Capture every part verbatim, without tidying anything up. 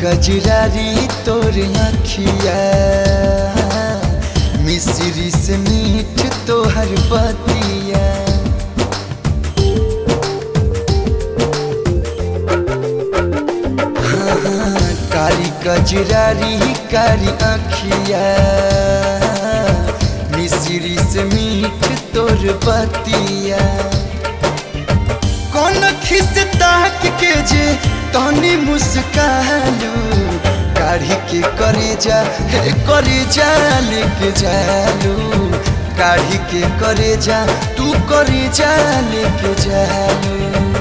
कजरारी तोर अखिया मिश्री से मीठ तोहर बतिया हाँ, कारी कजरारी कारी अखिया मिश्री से मीठ तोर बतिया कौन खिस ताक के जे तनी मुस्कालू काढ़ी के करे जा हे करे जा लेके जालू काढ़ी के करे जा तू करे जा लेके जालू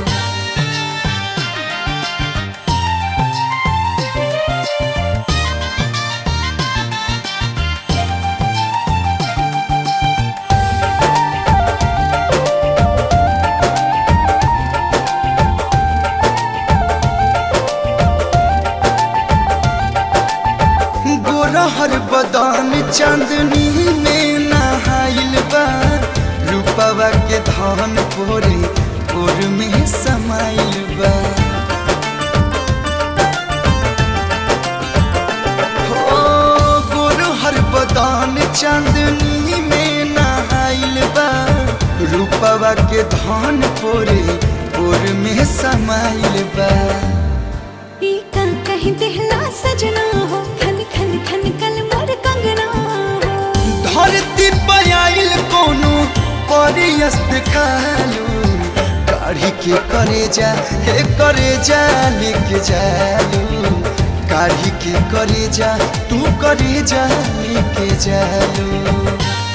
हर बदान चांदनी में नहाइल बा रूपवा के धान पोरे पोर में समाइल बा हो गोर हर बदान चांदनी में नहाइल बा रूपवा के धान पोरे पोर में समाइल बा ई का कहीं दिहला सजना हो खन खन खन कल मोर कंगना धरती पर आइल कोनो परियस दिखालू काढ़ी के करे जा हे करे जा लेके जालू काढ़ी के करे जा तू करे जा लेके जालू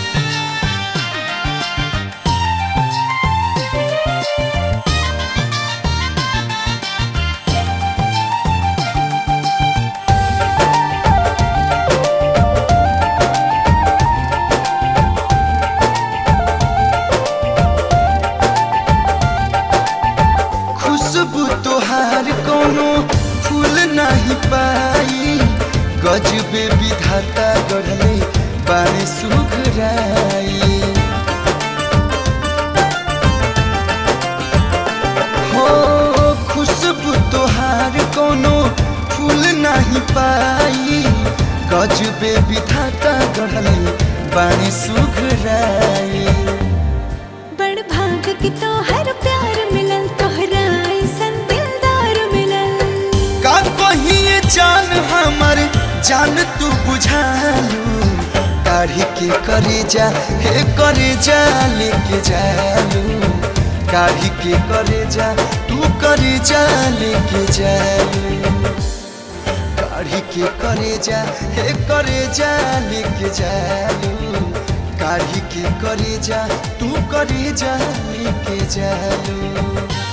खुशबू तोहार कोनो फूल नहीं पाई गजबे विधाता गढ़ले बाने सुघराई हो खुशबू तोहार कोनो फूल नहीं पाई गजबे विधाता गढ़ले बाने सुघराई बड़ भाग की तोहर प्यार मिलल तोहरा ऐसन दिलदार मिलल का कहिए जान हमर जान तू बुझालू काढ़ी के करे जा हे करे जा लेके जालू काढ़ी के करे जा तू करे जा लेके जालू काढ़ी के करे जा हे करे जा लेके जालू काढ़ी के करे जा तू करे जा लेके जालू।